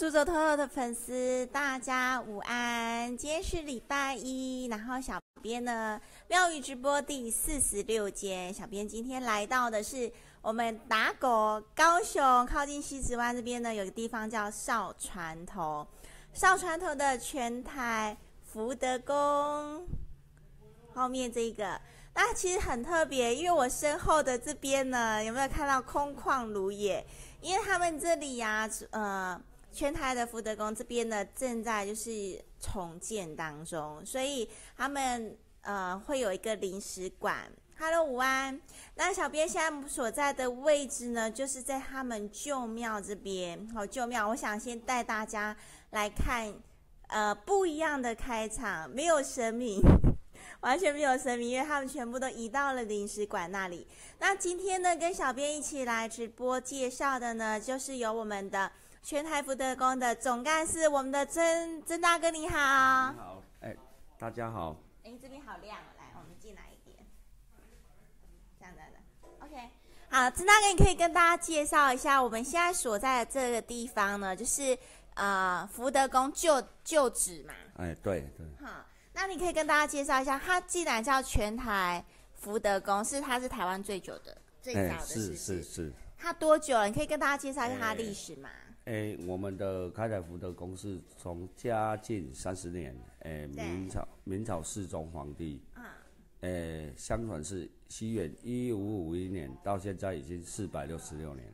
猪走透透的粉丝，大家午安！今天是礼拜一，然后小编呢庙宇直播第46间，小编今天来到的是我们打狗高雄靠近西子湾这边呢，有个地方叫哨船头，哨船头的全台福德宫后面这个。那其实很特别，因为我身后的这边呢，有没有看到空旷如也？因为他们这里呀、全台的福德宫这边呢，正在就是重建当中，所以他们会有一个临时馆。Hello， 午安。那小编现在所在的位置呢，就是在他们旧庙这边。好，旧庙，我想先带大家来看，不一样的开场，没有神明。完全没有神明，因为他们全部都移到了临时馆那里。那今天呢，跟小编一起来直播介绍的呢，就是有我们的全台福德宫的总干事，我们的曾大哥，你好。 你好，大家好。 这边好亮哦，来，我们进来一点，这样的 ，OK。好，曾大哥，你可以跟大家介绍一下我们现在所在的这个地方呢，就是福德宫旧址嘛。 对。 好。那你可以跟大家介绍一下，它既然叫全台福德宫，它是台湾最久的、最早的是。 它多久了？你可以跟大家介绍一下它的历史吗？ 我们的开台福德宫是从嘉靖30年，明朝世宗皇帝，相传是西元1551年，到现在已经466年。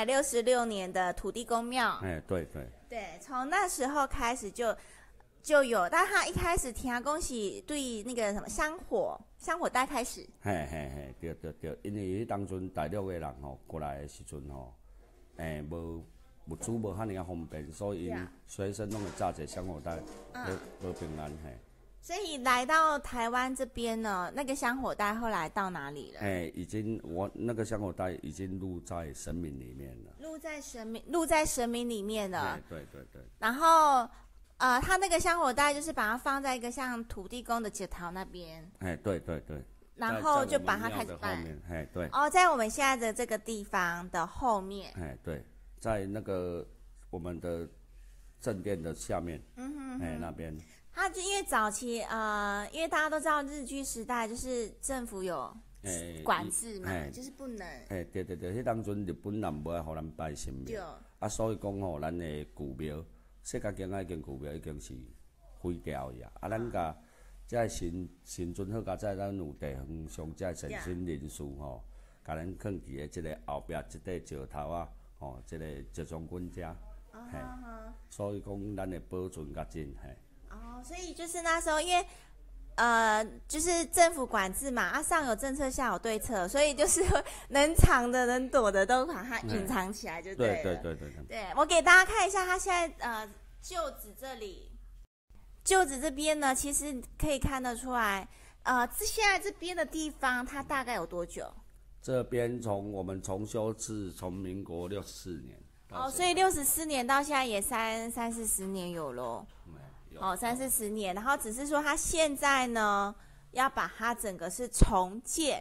466年的土地公庙。 对， 从那时候开始就有，但他一开始听讲是对那个什么香火带开始。 对，因为当阵大陆的人过来的时阵无物资无遐尔方便，所以因随身拢会炸一个香火袋，保平安。 所以来到台湾这边呢，那个香火袋后来到哪里了？ 已经那个香火袋已经入在神明里面了。入在神明里面了。 对。 然后。他那个香火袋就是把它放在一个像土地公的节桃那边， 对， 然后就把它开始办， 对， 在我们现在的这个地方的后面， 对，在那个我们的正殿的下面，那边。 他就因为早期因为大家都知道日据时代就是政府有管制嘛，就是不能， 对，迄当阵日本人无爱互咱拜神庙，所以讲咱的古庙。世界境已经古庙已经是毁掉呀！咱甲这神尊好，甲咱有地方上这诚心人士甲咱放伫个这个后壁这块石头啊，这个石将军家，所以讲咱的保存较真所以就是那时候因为就是政府管制嘛，上有政策下有对策，所以就是能藏的能躲的都把它隐藏起来就对了。对，我给大家看一下，它现在旧址这里，旧址这边呢，其实可以看得出来，现在这边的地方它大概有多久？ 这边我们重修是从民国64年。 所以64年到现在也30-40年有咯。30-40年，然后只是说他现在呢，要把它整个是重建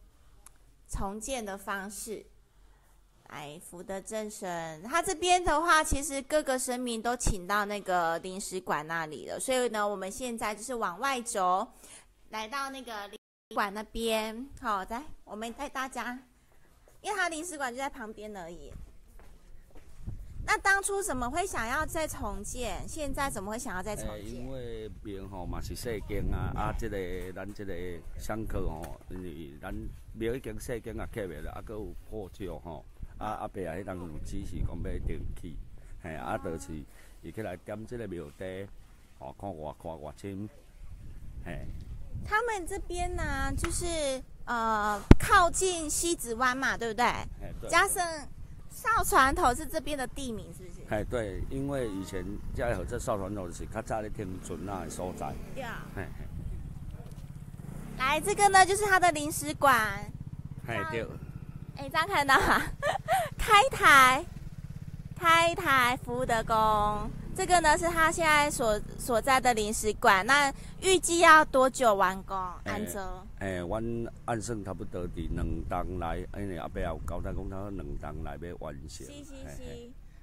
的方式来福德正神。他这边的话，其实各个神明都请到那个临时馆那里了，所以呢，我们现在就是往外走，来到那个临时馆那边。好，来，我们带大家，因为他临时馆就在旁边而已。那当初怎么会想要再重建？现在怎么会想要再重建？ 因为庙嘛是细间这个咱这个香客因为咱庙已经细间起来了，阁有破旧阿伯迄当有指示讲要定起，就是伊起来点这个庙地，看外深， 他们这边呢，就是靠近西子湾嘛，对不对？ 对。 加上。哨船头是这边的地名，是不是？ 对，因为以前遮号这哨船头是较早咧停船的所在。 对。来，这个呢就是它的临时馆。 对。 这样看到吗？开台福德宫，这个呢是他现在所在的临时馆。那预计要多久完工？按照？ 阮按算差不多伫2冬内，因为后壁有交代讲，他2冬内要完成。 是。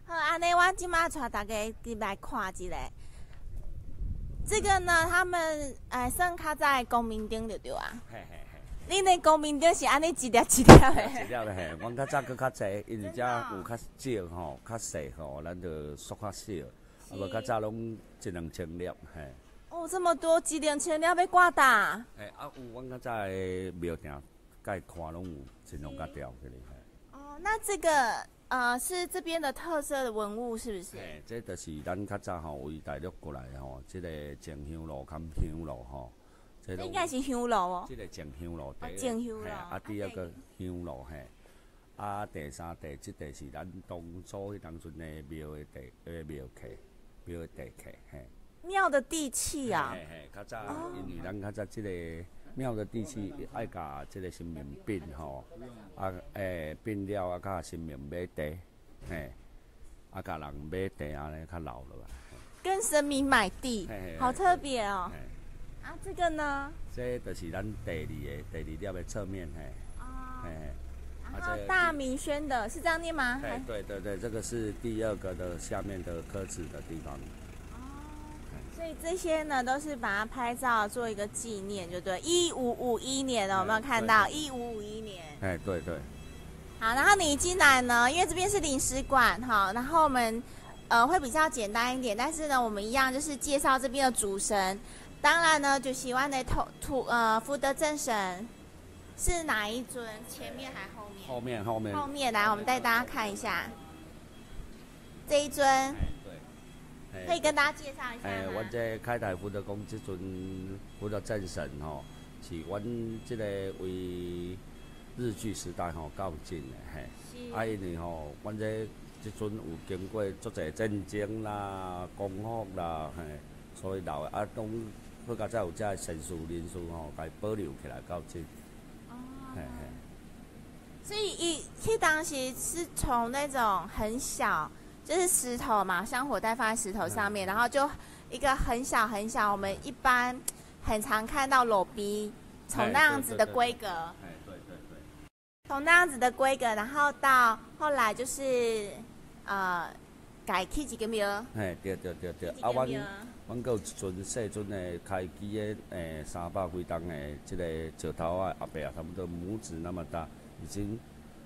好，安尼我即马带大家来看一下。这个呢，他们算较早的光明灯就对啊。 嘿嘿嘿。 恁的光明灯是安尼一粒一粒的。 一粒的嘿，阮较早佫较济，因为遮有较少吼，较细吼，咱就缩较少。啊，无较早拢1、2千粒嘿。 哦，这么多，1、2千粒要挂打。 嘿，啊有阮较早的庙埕，甲伊看拢有真量甲吊起哩嘿。 哦，那这个是这边的特色的文物是不是？ 嘿，这就是咱较早吼为大陆过来吼，这个静香炉、含香炉吼。这应该是香炉哦。 这个静香炉， 静香炉。 啊，第二个香炉嘿，啊，第三、第七地是咱当初迄当阵的庙的庙客，庙的地客嘿。 庙的地契啊。 嘿嘿，较早因为咱较早这个庙的地契爱甲这个神明变吼，啊变了啊，甲神明买地，嘿，啊甲人买地安尼较老了吧。 跟神明买地，好特别哦。啊，这个呢？ 这就是咱第二粒的侧面嘿。 哦。 嘿。 然后大明轩的是这样念吗？ 对对对，这个是第二个的下面的刻字的地方。 所以这些呢，都是把它拍照做一个纪念，就对。1551年了，有没有看到？1551年。 哎，对对。 好，然后你一进来呢，因为这边是领事馆哈，然后我们会比较简单一点，但是呢，我们一样就是介绍这边的主神。当然呢，就喜欢的福德正神是哪一尊？前面还后面？后面来，我们带大家看一下这一尊。可以跟大家介绍一下吗？ 阮这开台福德宫这尊福德正神吼，是阮这个为日据时代吼较有劲的嘿。啊，因为吼，阮这尊有经过足侪战争啦、攻克啦嘿，所以留的啊拢。好，甲再有遮个神树灵树吼，甲伊保留起来较真。哦。嘿嘿。 所以迄当时是从那种很小，就是石头嘛，香火袋放在石头上面，然后就一个很小很小，我们一般很常看到裸逼，从那样子的规格。 哎，对对对。 从那样子的规格，然后到后来就是改起一个庙。 嘿，对对对对。啊，阮阁有一尊细尊的开机的300几吨的这个石头啊，后壁啊差不多拇指那么大，已经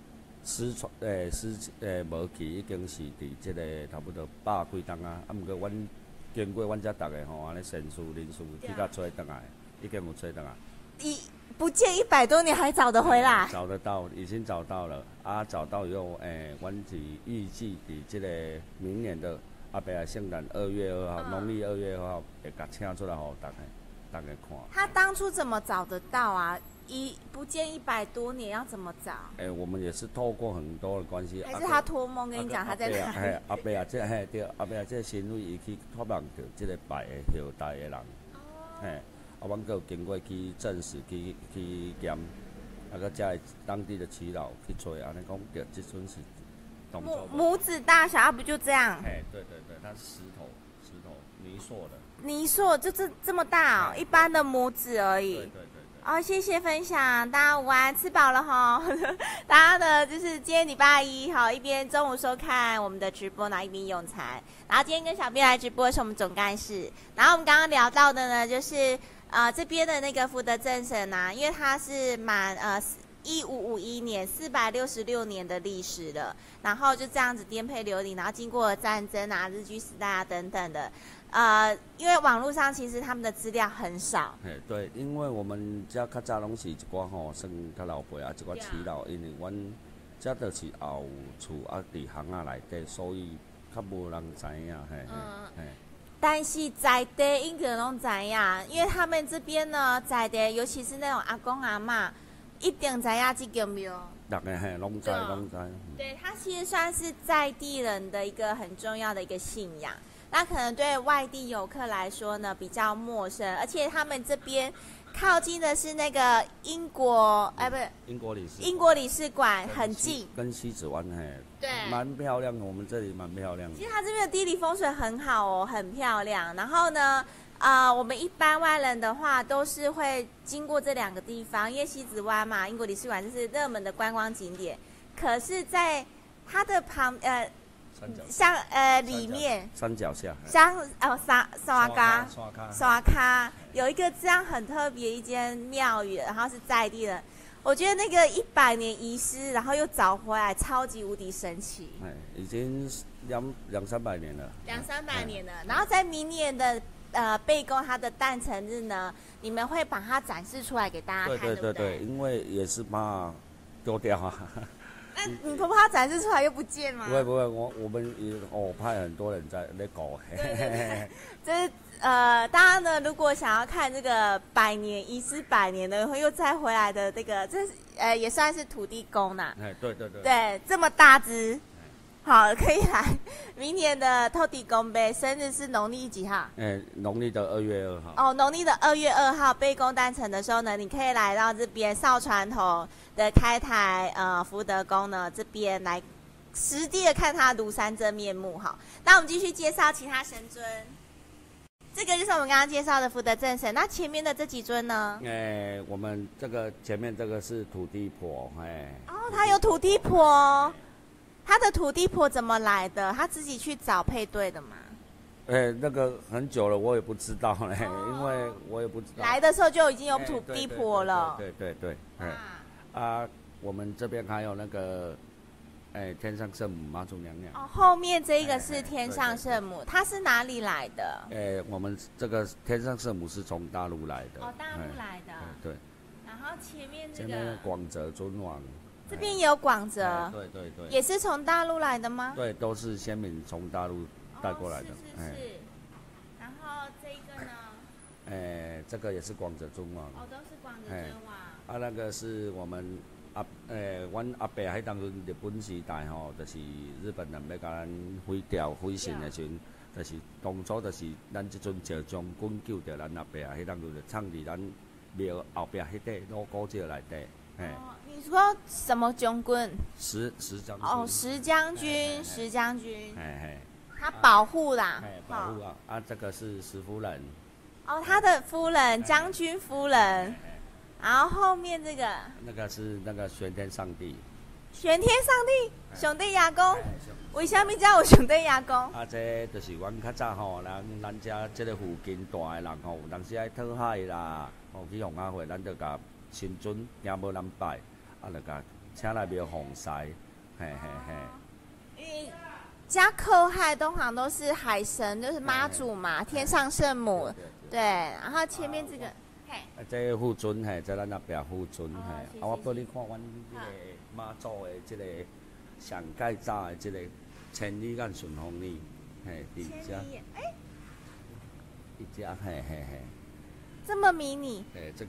无去，已经是伫这个差不多100几吨啊。啊，毋过阮经过阮遮逐个吼，安尼神树灵树去甲找倒来，已经有找倒来。 不见100多年还找得回来？ 找得到，已经找到了。啊，找到以后，阮是预计伫这个明年的。后壁圣诞2月2号，农历2月2号会甲请出来，互大家看。 他当初怎么找得到啊？不见100多年，要怎么找？ 我们也是透过很多的关系。 还是他托梦跟你讲他在哪里？ 后壁啊，对，后壁这神位伊去托梦到这个拜的后代的人。啊，阮阁有经过去证实去验，啊，搁遮当地的耆老去找，安尼讲着这尊是。 拇指大小，啊，不就这样？ 对，它是石头泥塑的。 泥塑就这么大哦，一般的拇指而已。 对。 哦，谢谢分享，大家午安，吃饱了哈。大家呢，就是今天礼拜一哈，一边中午收看我们的直播呢，一边用餐。然后今天跟小编来直播的是我们总干事。然后我们刚刚聊到的呢，就是这边的那个福德正神啊，因为它是满1551年466年的历史了，然后就这样子颠沛流离，然后经过战争啊、日据时代啊等等的，因为网络上其实他们的资料很少。 对，因为我们遮较早拢是一寡吼，算较老辈啊，一寡耆老，因为阮遮就是后厝啊，伫巷仔内底，所以较无人知影嘿。 但是在地应该拢知影，因为他们这边呢，在地尤其是那种阿公阿嬷。一定知影这个庙， 大概拢知。 对，它其实算是在地人的一个很重要的一个信仰。那可能对外地游客来说呢，比较陌生，而且他们这边靠近的是那个英国理事馆，很近， 跟西子湾对， 蛮漂亮的。我们这里蛮漂亮的。 其实它这边的地理风水很好哦，很漂亮。然后呢？我们一般外人的话，都是会经过这2个地方，因为西子湾嘛，英国理事馆就是热门的观光景点。可是，在它的像里面山脚下， 像沙卡有一个这样很特别一间庙宇，然后是在地的。我觉得那个100年遗失，然后又找回来，超级无敌神奇。 已经200-300年了。 200-300年了。然后在明年的贝公它的诞辰日呢，你们会把它展示出来给大家看，对不对？ 因为也是怕丢掉啊。 那你不怕展示出来又不见吗？ 不会，我们也派很多人在那搞。 对，就是大家呢，如果想要看这个遗失100年的，又再回来的这个，这也算是土地公呐。对，这么大只，好，可以来明年的土地公呗。生日是农历几号？ 农历的2月2号。 农历的2月2号，贝公诞辰的时候呢，你可以来到这边哨船头的开台福德宫呢这边来实地的看他庐山真面目。好，那我们继续介绍其他神尊。这个就是我们刚刚介绍的福德正神。那前面的这几尊呢？ 我们这个前面这个是土地婆， 他有土地婆，他的土地婆怎么来的？他自己去找配对的吗？ 那个很久了，我也不知道嘞，因为我也不知道。 来的时候就已经有土地婆了。 对。我们这边还有那个。天上圣母妈祖娘娘。 后面这个是天上圣母，她是哪里来的？ 我们这个天上圣母是从大陆来的。 大陆来的。 对。 然后前面这个。前面广泽尊王。 这边也有广泽。 对。 也是从大陆来的吗？ 对，都是先民从大陆带过来的。 是。然后这个呢？ 这个也是广泽尊王。 都是广泽尊王。 那个是我们。阮阿伯迄当阵日本时代吼，就是日本人要甲咱毁掉毁神的时阵，就是当初就是咱即阵赵将军救着咱阿伯啊，迄当阵就藏伫咱庙后壁迄块老古迹内底。 你说什么将军？ 石将军。 石将军。他保护啦。 保护啊！这个是石夫人。 他的夫人，将军夫人。然后后面这个， 那个是那个玄天上帝， 玄天上帝，上帝爷公，为什么叫有上帝爷公？ 这就是阮较早吼，咱遮这个附近大的人吼，有当时爱讨海啦，去红阿会，咱就甲神尊行无人拜，就甲请来庙奉祀， 因为加靠海通常都是海神，就是妈祖嘛，天上圣母，对，然后前面这个。 这副尊这咱阿伯副尊我帮你看阮这个妈祖的这个上盖早的这个千里眼顺风耳，伫遮，一只， 这么迷你，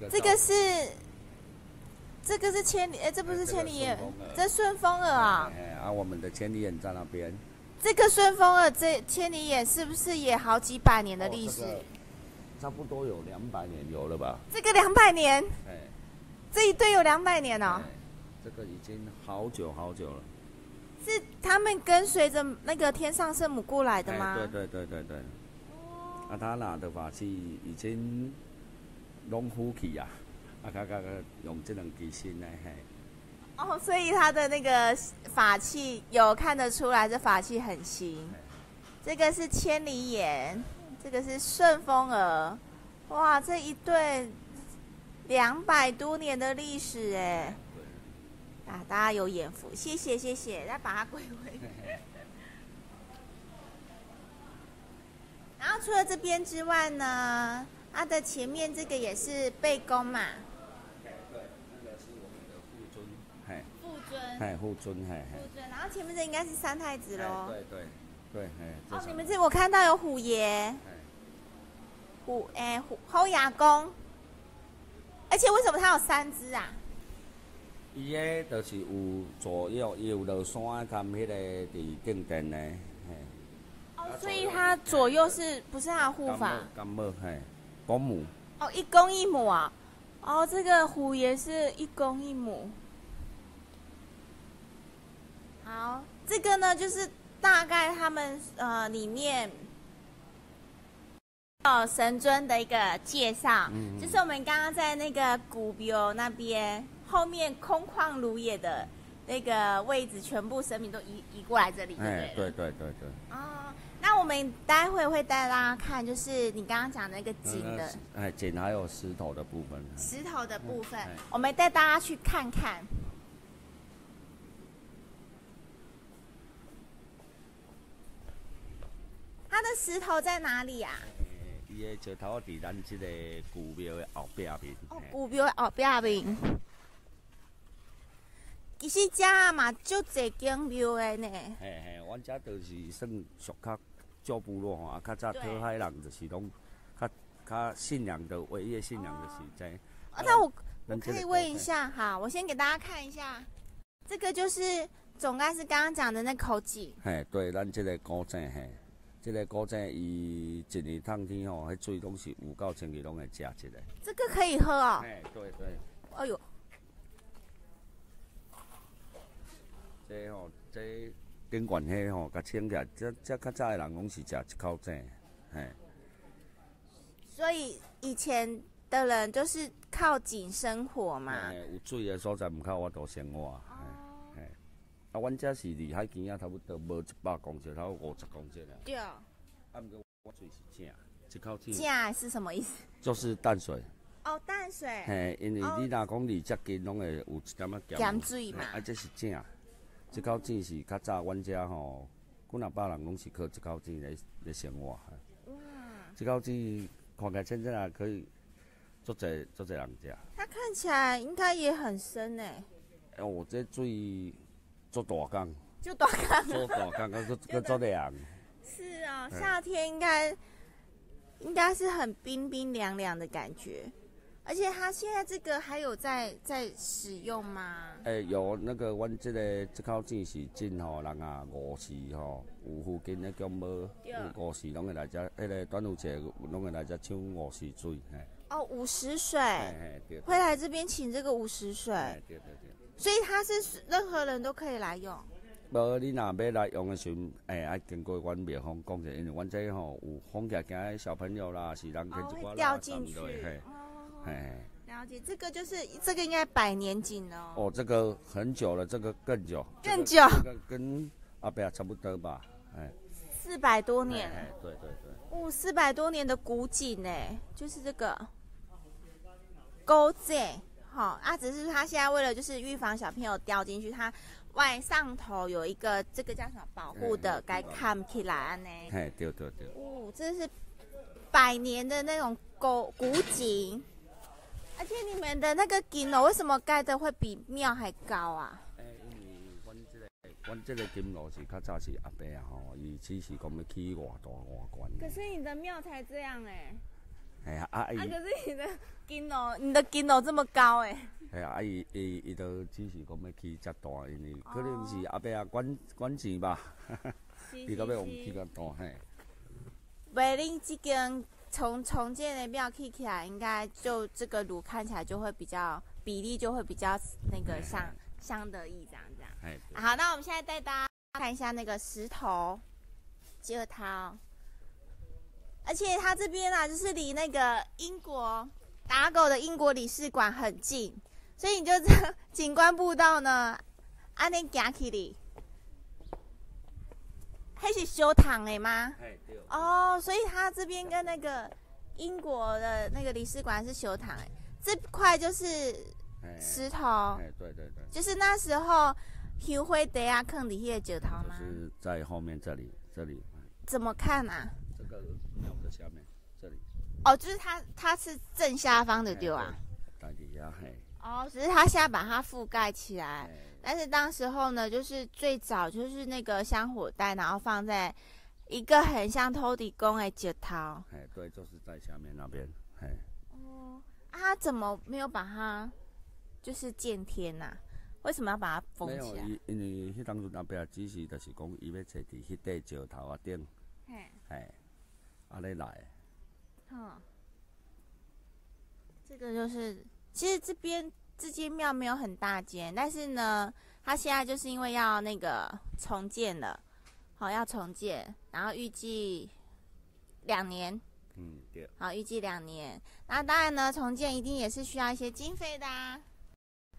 这个是千里，这不是千里眼，这顺风耳啊， 我们的千里眼在那边。 这个顺风耳，这千里眼是不是也好几百年的历史？ 差不多有200年有了吧？ 这个200年，这一对有200年哦。 这个已经好久了。 是他们跟随着那个天上圣母过来的吗？ 对。他拿的法器已经拢腐去啊，用这两支新的所以他的那个法器有看得出来，这法器很新。这个是千里眼。这个是顺风耳，哇，这一对200多年的历史大家有眼福，谢谢，再把它归回。然后除了这边之外呢，它的前面这个也是贝公嘛。 对，那个是我们的副尊。副尊。 然后前面这应该是三太子咯。 对， 你们这我看到有虎爷，虎牙公，而且为什么它有3只啊？ 伊个就是有左右，伊有落山含迄个伫顶殿的， 所以它左右是不是它的护法？ 公母。 一公一母啊。这个虎爷是一公一母。好，这个呢就是大概他们里面神尊的一个介绍，就是我们刚刚在那个古庙那边后面空旷如也的那个位置全部神明都移过来这里，对。 对。 哦，那我们待会会带大家看，就是你刚刚讲的那个井的， 井还有石头的部分。 石头的部分，我们带大家去看看。它的石头在哪里啊？ 伊的石头伫咱这个古庙的后壁面。 哦，古庙的后壁面。其实遮嘛，足侪间庙的呢。 阮遮就是算属较旧部落吼，啊，较早讨海人就是拢较信仰的唯一的信仰就是在。 那我可以问一下，好，我先给大家看一下，这个就是总该是刚刚讲的那口井。 对，咱这个古井这个古井伊一年冬天吼，迄水拢是5到10日拢会食一个。 这个可以喝哦。 对。 哎呦。 这顶悬迄吼，甲清起来，这较早的人拢是食一口井， 所以以前的人就是靠井生活嘛。 有水的所在，毋靠我都生活。啊，阮遮是离海边差不多无100公尺，差不多50公尺了。 对。 啊，毋过我水是井，一口井。 井是什么意思？ 就是淡水。 哦，淡水。 因为你若讲离遮近，拢会有一点仔咸水嘛。 啊，这是井。这口井是较早阮遮吼，几若百人拢是靠这口井来生活。这口井看起来真正也可以足侪人食。 它看起来应该也很深诶。 哦，这水足大缸。 就大缸。 足大缸，佮足凉。 是哦，夏天应该是很冰冰凉凉的感觉。而且它现在这个还有在使用吗？ 有那个阮这口井是真吼，人啊午时吼，有附近的乡母，午时拢会来遮，迄个端午节拢会来遮抢午时水。 哦，午时水。对。会来这边请这个午时水。 对。 所以它是任何人都可以来用。 无，你若要来用的时阵，爱经过阮庙方讲者，因为阮这吼有风行的小朋友啦，是人牵一寡掉进去。了解，这个应该100年井了。 哦，这个很久了，这个更久。 更久。 这个跟阿伯差不多吧 ，400多年。 对。 哦，400多年的古井呢，就是这个古井。好啊，只是它现在为了就是预防小朋友掉进去，它上头有一个这个叫什么保护的，该看起来呢。 对。 哦，这是100年的那种古井。而且你们的那个金楼为什么盖的会比庙还高啊？ 因为阮这个金楼是较早是阿伯啊吼，伊只是讲要起偌大偌悬。 可是你的庙才这样可是你的金楼这么高伊都只是讲要起遮大，因为可能是阿伯啊管钱吧，伊到尾用起较大袂恁这间重建的庙起来，应该就这个炉看起来就会比较比例就会比较那个相得益彰这样。好，那我们现在带大家看一下那个石头石头，而且它这边啊，就是离那个英国打狗的英国领事馆很近，所以你就这景观步道呢，安尼行起哩。那是修堂的吗？ 对。 哦，所以它这边跟那个英国的那个领事馆是修堂这块就是石头。 对。 就是那时候香灰地啊，坑里迄个石头吗？ 就是在后面这里。 怎么看啊？ 这个庙的下面这里。 哦，就是它是正下方的对啊。 在底下哦，只是它现在把它覆盖起来。但是当时候呢，就是最早就是那个香火袋，然后放在一个很像土地公的石头。 对，就是在下面那边。 哦，他怎么没有把它就是见天呐？为什么要把它封起来？ 没有，因为迄当阵阿伯只是就是讲，伊要坐伫迄块石头啊顶，安尼来。 这个就是，其实这间庙没有很大间，但是呢，它现在就是因为要那个重建了，要重建，然后预计2年。 对。 好，预计2年。那当然呢，重建一定也是需要一些经费的啊。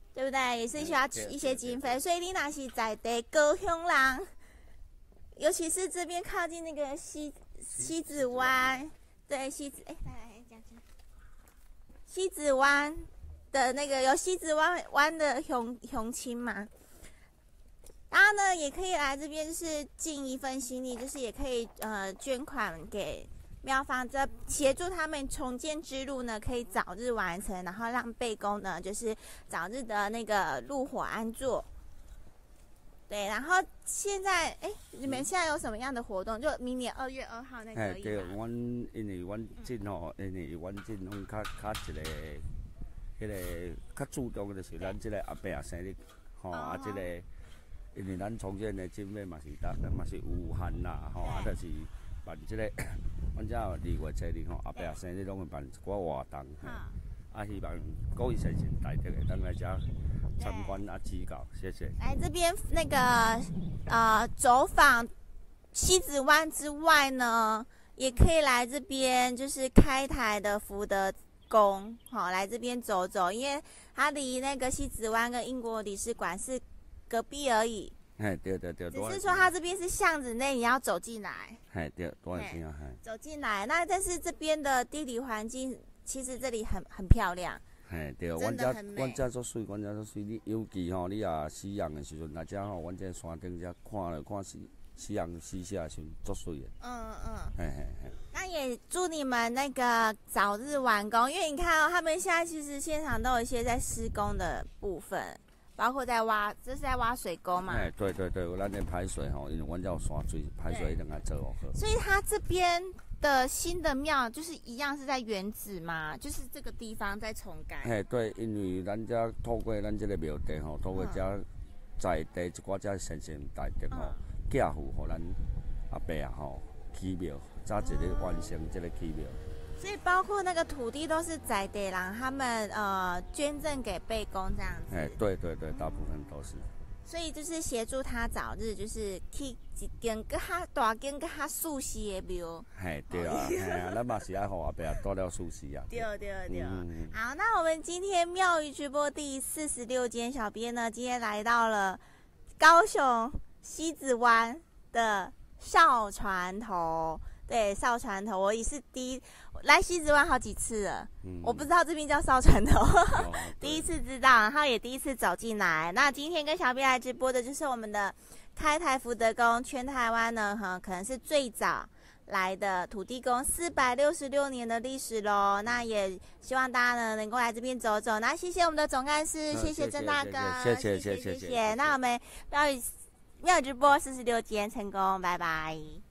对不对？也是需要一些经费，所以你若是在地高雄人，尤其是这边靠近那个西子湾，对西子，来讲西子湾的那个有西子湾的乡亲嘛，大家呢也可以来这边，就是尽一份心力，就是也可以捐款给庙方，这协助他们重建之路呢，可以早日完成，然后让贝公呢就是早日的那个入伙安坐。对，然后现在你们现在有什么样的活动？就明年2月2号那个而已嘛。 对，因为阮镇吼，因为阮镇阮较一个，迄个较注重的就是咱这个阿伯生日，吼啊这个，因为咱重建的经费嘛是有限啦，吼啊就是办这个，阮这2月12日吼阿伯生日拢会办一寡活动，啊希望各位先生大德会当来遮参观啊指教，谢谢。 来这边那个走访西子湾之外呢，也可以来这边，就是开台的福德宫，好来这边走走，因为它离那个西子湾跟英国领事馆是隔壁而已。 对， 只是说它这边是巷子内，你要走进来。 对，多少钱啊？ 走进来，那但是这边的地理环境，其实这里很漂亮。 对，阮遮足水，你尤其吼，你也夕阳的时阵来遮吼，阮这山顶遮看夕阳西下的时阵足水的。 那也祝你们那个早日完工，因为你看他们现在其实现场都有一些在施工的部分，包括在挖，这是在挖水沟嘛。 对，咱在排水吼，因为阮遮有山水，排水一定要做好。 所以他这边的新的庙就是一样是在原址嘛，就是这个地方在重改。 对，因为咱遮透过咱这个庙地吼，透过遮在地一寡遮先生大德吼，寄付互咱阿伯啊吼起庙，早一日完成这个起庙。 所以包括那个土地都是在地人他们捐赠给贝公这样子。 对，大部分都是。 所以就是协助他早日就是去一间更较大间更较舒适的庙。 对啊，咱嘛是爱互阿伯多了舒适啊。 对。好，那我们今天庙宇直播第46间，小编呢今天来到了高雄西子湾的哨船头。对，哨船头，我也是来西子湾好几次了，我不知道这边叫哨船头，第一次知道，然后也第一次走进来。那今天跟小编来直播的就是我们的开台福德宫，全台湾呢，可能是最早来的土地公，466年的历史咯。那也希望大家呢能够来这边走走。那谢谢我们的总干事，谢谢曾大哥， 谢谢。 那我们庙宇直播46间成功，拜拜。